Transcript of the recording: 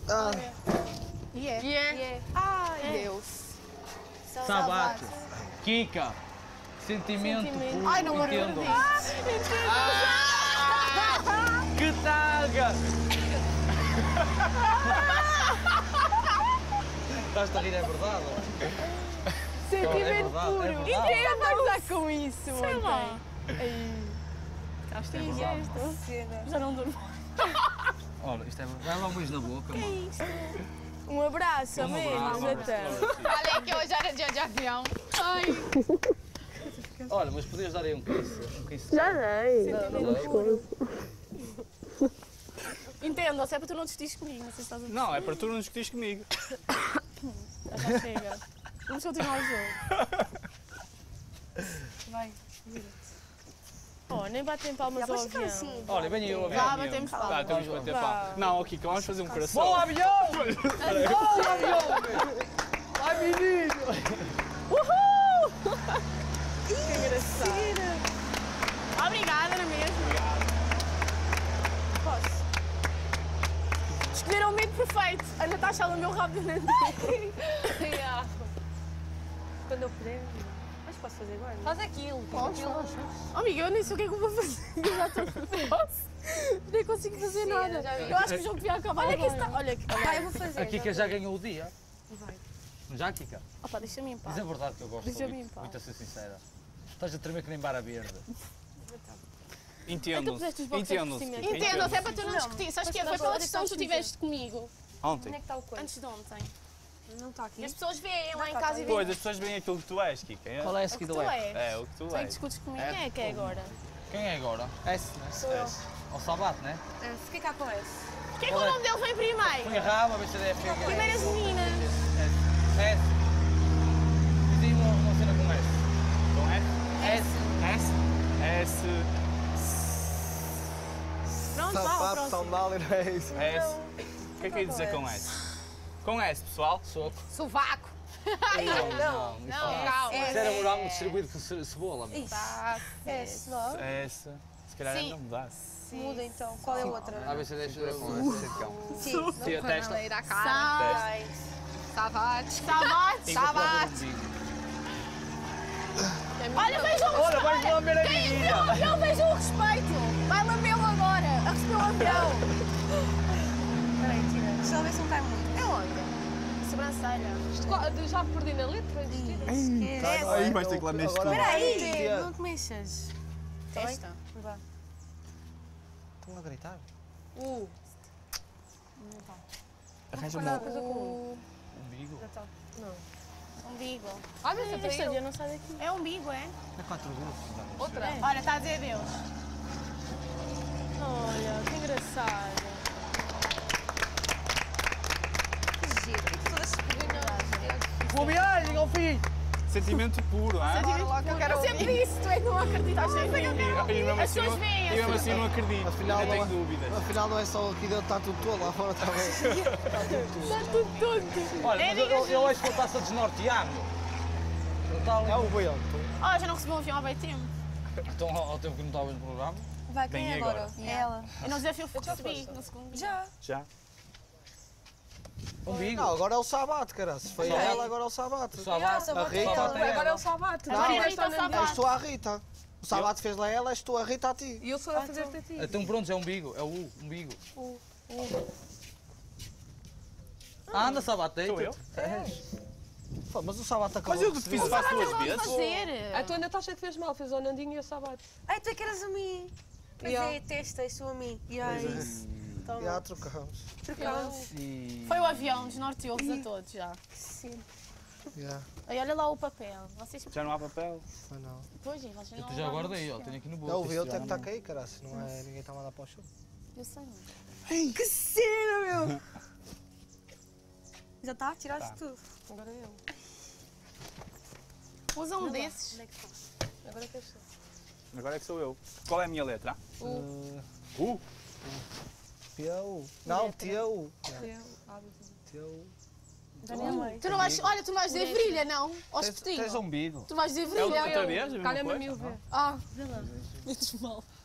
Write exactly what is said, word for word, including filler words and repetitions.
Ah. Yeah. Yeah. Yeah. Ai, Deus. Sabato. Kika. Sentimento, Sentimento. puro. Ai, não me Entendo. acredito. Ah, que talga! Estás-te a rir, é verdade? Sentimento É verdade, puro. é verdade. Entendo, vai gozar com isso. Sei lá. Ai. Estás É triste? verdade. Esta cena. Já não durmo. Olha, isto é verdade. Vai lá um beijo na boca, mano. Um abraço, Um amigos. abraço. Até. Olha que hoje era dia de avião. Ai. Olha, mas podias dar aí um kiss? Um kiss. Já dei. Sentimento puro. Entendo, se é para tu não desistires comigo. Não sei se estás a ver. Não, é para tu não discutires comigo. Já chega. Vamos continuar o jogo. Vai, vira-te. Oh, nem batem palmas ao avião. assim. Olha, vem aí o avião. Vá, batemos Tá, palmas. temos que bater pau. Não, Kika, vamos fazer um coração. Bom avião! Bom avião! Ai, menino! Uhul! Que engraçado. Obrigada, não é mesmo? Posso? Escolheram o meio perfeito. A Natasha lambeu rapidamente. Quando eu puder. Mas posso fazer agora? Faz aquilo. Podes, podes. Oh, amiga, eu nem sei o que é que eu vou fazer. Eu já estou posso. Nem consigo fazer Sim, nada. eu já vi. Eu acho que o jogo devia acabar. Olha que agora. está. Olha, aqui. Tá, eu vou fazer. A Kika já ganhou o dia. Vai. Já, Kika? Opa, deixa-me em paz. Diz a verdade que eu gosto Deixa-me muito, em paz. muito a ser sincera. Estás a tremer que nem bara verde. Entendam-se. puseste os boxers por Entendam-se. cima. Kika, Entendo, se é entendam-se. para tu não Não, discutir. Sabes mas que é? não, Foi pela onde é que discussão que tu está o tiveste comigo. Ontem. Onde é que está o coisa? Antes de ontem. Não está aqui. E as pessoas veem lá em tá, casa tá. e Pois, veem. as pessoas veem aquilo que tu és, Kika. É, Qual é É esse o que que tu tu és? és. é o que tu Tu é que és. discutes comigo. É. Quem é que é agora? Quem é agora? S, né? Sou eu. Ao Sabato, né? É, fica cá com esse. Porquê que o nome dele vem primeiro? Põe a raba, B C D F. Primeiras meninas. S. Diz uma, uma cena com S. Com S. S? S? S. Pronto, vá ao Sapato, próximo. sandália, não é isso? S. O que é que eu ia dizer com S? Com S, pessoal. Soco. Sovaco. Não, não. Não, calma. Isso era morango distribuído com ce- cebola, meu. Tá. S. S. Se calhar Sim. não mudar. Muda então. Qual é a outra? A B C D F com S. Sim. Sim, a testa. Canaleira, a cara. Testa. Savate. Savate. Savate. Olha, vejam o Olha, vais lamber a Quem menina. viu o avião, vejam o respeito. Vai lambê-lo agora. A receber o avião. Peraí, tira. Deixa eu ver se não cai muito. É onde? Sobrancelha. Já perdi na letra? Esquece. Aí vais ter que lá neste Agora tubo. vai. Peraí, Tia. não te mexas. Testa. Vá. Estão a gritar? U. Arranja uma. Umbigo. Umbigo. Olha, essa Esta traiu. dia não sai daqui. É umbigo, é? É quatro grupos. Outra. Olha, está a dizer adeus. Olha, que engraçado. Que giro. E tu todas se Boa viagem, ao fim! Sentimento puro, ah? Eu sempre disse, tu é que não acreditas em mim. E mesmo As assim, pessoas não- veem e mesmo assim. assim não acredito. Afinal, Ainda não tenho é- dúvidas. Afinal, não é só aqui dentro, está tudo todo lá fora também. Está tudo tonto. Olha, É, mas eu, diga, eu, eu acho que ele está-se a desnortear, meu. Ele está ali. É o vento. Oh, já não recebi um avião há bem tempo. Então, ao ao tempo que não estavas no programa. Vai, quem Bem, é e agora? agora? É ela. Eu no desafio recebi no segundo. Já. Já. Umbigo. Não, agora é o Sabato, cara. Se foi Só ela, agora é o Sabato. Só Já, vai. só A botei Rita. ela. Agora é o Sabate. Agora é Agora Rita é Sabate. És tu a Rita. O Sabato fez lá ela, és tu a Rita a ti. E eu sou a fazer-te a ti. Então pronto, é umbigo. É o U, umbigo. Ah, anda, Sabato, Sou deita. eu? Pô, mas o Sabato acabou. Mas eu de te se fiz vir. faço duas Vamos vezes. fazer. A tua Natasha que fez mal, fez ao Nandinho e ao Sabate. Ai, tu é que eras a mim. Pois Yeah. é, testa, isso a mim. E aí, isso. Toma. Já trocamos. Trocamos. E... Foi o avião, desnorteou-vos a todos já. Sim. Já, Aí olha lá o papel. Vocês... Já não há papel. foi não. Pois, gente, vocês Eu não já levaram guardei, ó. isto. Tenho aqui no Já bolso. ouvi, eu já tenho que estar não. a cair, cara. Se não é, ninguém está a mandar para o show. Eu sei, não. Que cena, meu! Já está? Tiraste Tá. tudo. Agora eu. Usa um desses. Agora que eu sou. Agora é que sou eu. Qual é a minha letra? Uh, U. Tia U. Não, tia U. Eu, ah, Tia U. Tu não vais, olha, tu não vais dizer virilha, não? Aos Tens, tens petinhos. umbigo. Tu vais dizer É o- virilha. outra vez? A mesma Calha-me a coisa? mil ver. Ah, vê lá. Menos mal.